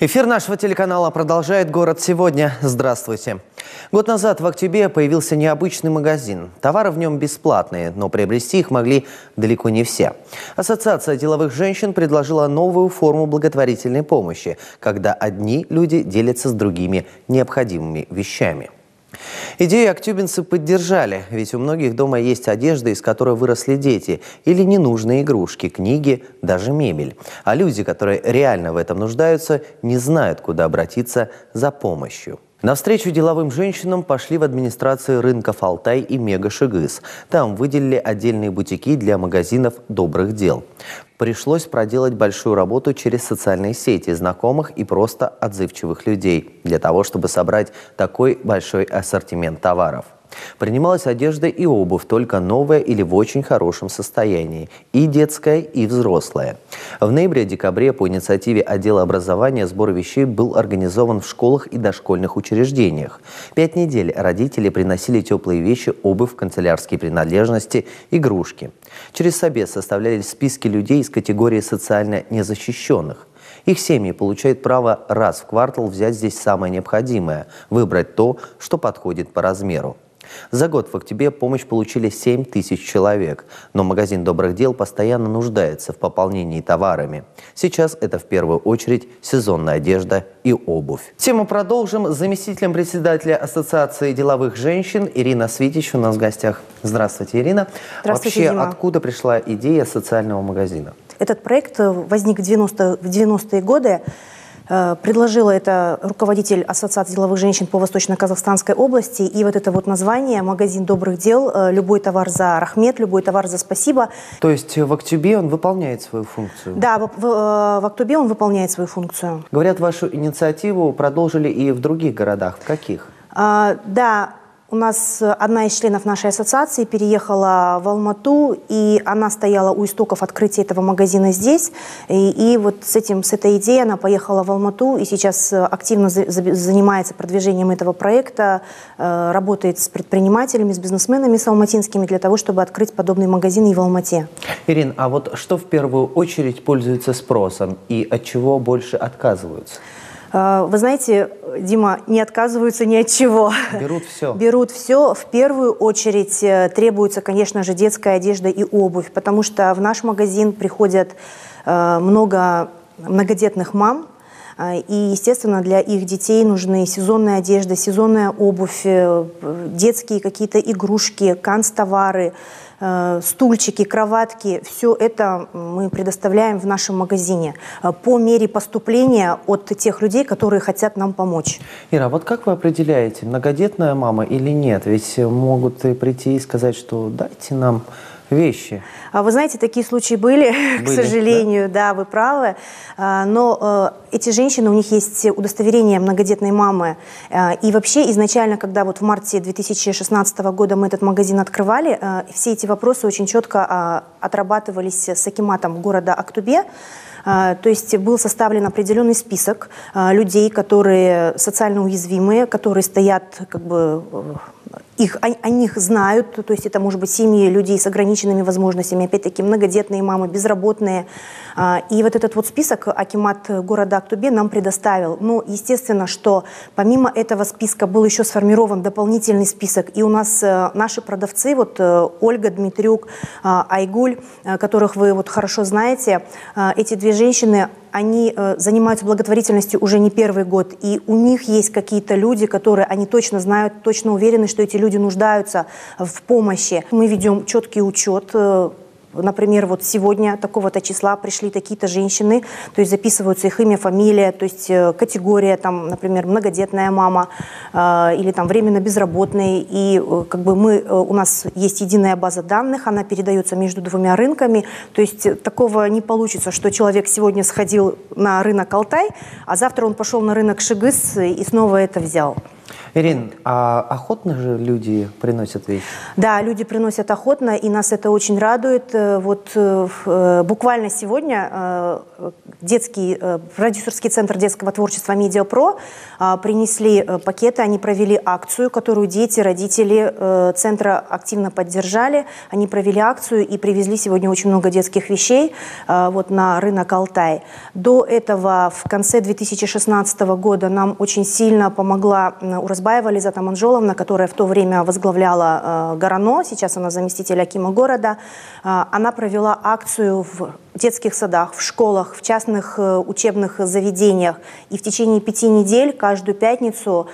Эфир нашего телеканала продолжает «Город сегодня». Здравствуйте. Год назад в Актюбе появился необычный магазин. Товары в нем бесплатные, но приобрести их могли далеко не все. Ассоциация деловых женщин предложила новую форму благотворительной помощи, когда одни люди делятся с другими необходимыми вещами. Идею актюбинцы поддержали, ведь у многих дома есть одежда, из которой выросли дети, или ненужные игрушки, книги, даже мебель. А люди, которые реально в этом нуждаются, не знают, куда обратиться за помощью. Навстречу деловым женщинам пошли в администрации рынков Алтай и Мега-Шыгыс. Там выделили отдельные бутики для магазинов добрых дел. Пришлось проделать большую работу через социальные сети знакомых и просто отзывчивых людей для того, чтобы собрать такой большой ассортимент товаров. Принималась одежда и обувь, только новая или в очень хорошем состоянии, и детская, и взрослая. В ноябре-декабре по инициативе отдела образования сбор вещей был организован в школах и дошкольных учреждениях. 5 недель родители приносили теплые вещи, обувь, канцелярские принадлежности, игрушки. Через собес составлялись списки людей из категории социально незащищенных. Их семьи получают право раз в квартал взять здесь самое необходимое, выбрать то, что подходит по размеру. За год в Актюбе помощь получили 7 тысяч человек, но магазин добрых дел постоянно нуждается в пополнении товарами. Сейчас это в первую очередь сезонная одежда и обувь. Тему продолжим. С заместителем председателя Ассоциации деловых женщин Ирина Свитич у нас в гостях. Здравствуйте, Ирина. Здравствуйте, Вообще, Дима. Откуда пришла идея социального магазина? Этот проект возник в 90-е годы. Предложила это руководитель Ассоциации деловых женщин по Восточно-Казахстанской области. И вот это вот название «Магазин добрых дел», любой товар за рахмет, любой товар за спасибо. То есть в Актюбе он выполняет свою функцию? Да, в Актюбе он выполняет свою функцию. Говорят, вашу инициативу продолжили и в других городах. В каких? Да. У нас одна из членов нашей ассоциации переехала в Алмату, и она стояла у истоков открытия этого магазина здесь. И вот с этой идеей она поехала в Алмату и сейчас активно занимается продвижением этого проекта, работает с предпринимателями, с бизнесменами с алматинскими для того, чтобы открыть подобный магазин и в Алмате. Ирина, а вот что в первую очередь пользуется спросом и от чего больше отказываются? Вы знаете, Дима, не отказываются ни от чего. Берут все? Берут все. В первую очередь требуется, конечно же, детская одежда и обувь, потому что в наш магазин приходят много многодетных мам, и, естественно, для их детей нужны сезонная одежда, сезонная обувь, детские какие-то игрушки, канцтовары, стульчики, кроватки. Все это мы предоставляем в нашем магазине по мере поступления от тех людей, которые хотят нам помочь. Ира, вот как вы определяете, многодетная мама или нет? Ведь могут и прийти и сказать, что дайте нам вещи. Вы знаете, такие случаи были, к сожалению, да, вы правы. Но эти женщины, у них есть удостоверение многодетной мамы. И вообще изначально, когда вот в марте 2016 года мы этот магазин открывали, все эти вопросы очень четко отрабатывались с акиматом города Актюбе. То есть был составлен определенный список людей, которые социально уязвимые, которые стоят как бы... О них знают, то есть это может быть семьи людей с ограниченными возможностями, опять-таки многодетные мамы, безработные. И вот этот вот список акимат города Актюбе нам предоставил. Но естественно, что помимо этого списка был еще сформирован дополнительный список. И у нас наши продавцы, вот Ольга, Дмитрюк, Айгуль, которых вы вот хорошо знаете, эти две женщины, они занимаются благотворительностью уже не первый год, и у них есть какие-то люди, которые они точно знают, точно уверены, что эти люди нуждаются в помощи. Мы ведем четкий учет. Например, вот сегодня такого-то числа пришли такие-то женщины, то есть записываются их имя, фамилия, то есть категория, там, например, многодетная мама или там временно безработный. И как бы у нас есть единая база данных, она передается между двумя рынками. То есть такого не получится, что человек сегодня сходил на рынок Алтай, а завтра он пошел на рынок Шыгыс и снова это взял. Ирин, а охотно же люди приносят вещи? Да, люди приносят охотно, и нас это очень радует. Вот буквально сегодня продюсерский центр детского творчества «Медиапро» принесли пакеты, они провели акцию, которую дети, родители центра активно поддержали. Они провели акцию и привезли сегодня очень много детских вещей вот на рынок Алтай. До этого в конце 2016 года нам очень сильно помогла Уразбаева Лизат Аманжоловна, которая в то время возглавляла ГОРАНО, сейчас она заместитель акима города. Она провела акцию в детских садах, в школах, в частных учебных заведениях. И в течение 5 недель, каждую пятницу,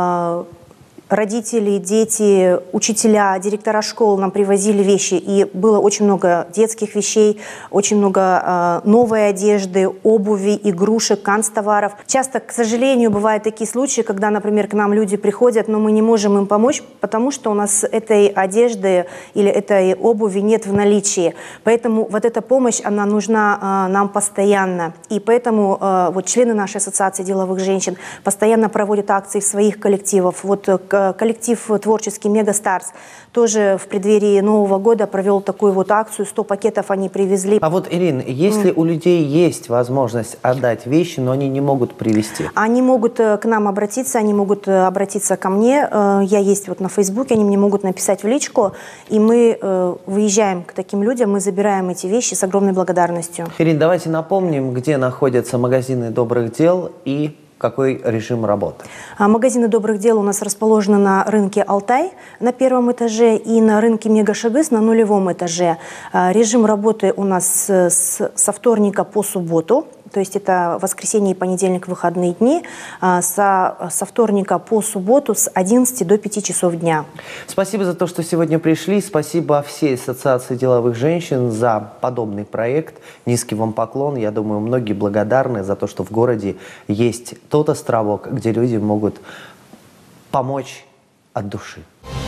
родители, дети, учителя, директора школ нам привозили вещи. И было очень много детских вещей, очень много новой одежды, обуви, игрушек, канцтоваров. Часто, к сожалению, бывают такие случаи, когда, например, к нам люди приходят, но мы не можем им помочь, потому что у нас этой одежды или этой обуви нет в наличии. Поэтому вот эта помощь, она нужна нам постоянно. И поэтому вот члены нашей ассоциации деловых женщин постоянно проводят акции в своих коллективах. Вот коллектив творческий «Мегастарс» тоже в преддверии Нового года провел такую вот акцию, 100 пакетов они привезли. А вот, Ирина, если у людей есть возможность отдать вещи, но они не могут привезти? Они могут к нам обратиться, они могут обратиться ко мне. Я есть вот на Фейсбуке, они мне могут написать в личку, и мы выезжаем к таким людям, мы забираем эти вещи с огромной благодарностью. Ирина, давайте напомним, где находятся магазины добрых дел и какой режим работы? Магазины добрых дел у нас расположены на рынке Алтай на 1-м этаже и на рынке Мегашагыс на 0-м этаже. Режим работы у нас со вторника по субботу. То есть это воскресенье и понедельник, выходные дни, со вторника по субботу с 11 до 5 часов дня. Спасибо за то, что сегодня пришли. Спасибо всей Ассоциации деловых женщин за подобный проект. Низкий вам поклон. Я думаю, многие благодарны за то, что в городе есть тот островок, где люди могут помочь от души.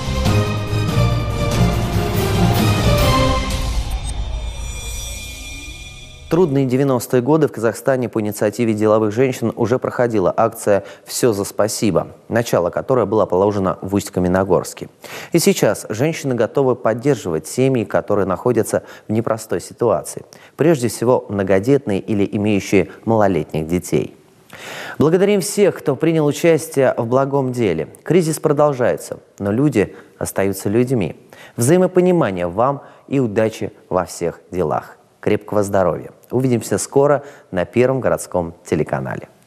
Трудные 90-е годы в Казахстане по инициативе деловых женщин уже проходила акция «Все за спасибо», начало которой было положено в Усть-Каменогорске. И сейчас женщины готовы поддерживать семьи, которые находятся в непростой ситуации. Прежде всего, многодетные или имеющие малолетних детей. Благодарим всех, кто принял участие в благом деле. Кризис продолжается, но люди остаются людьми. Взаимопонимания вам и удачи во всех делах. Крепкого здоровья. Увидимся скоро на Первом городском телеканале.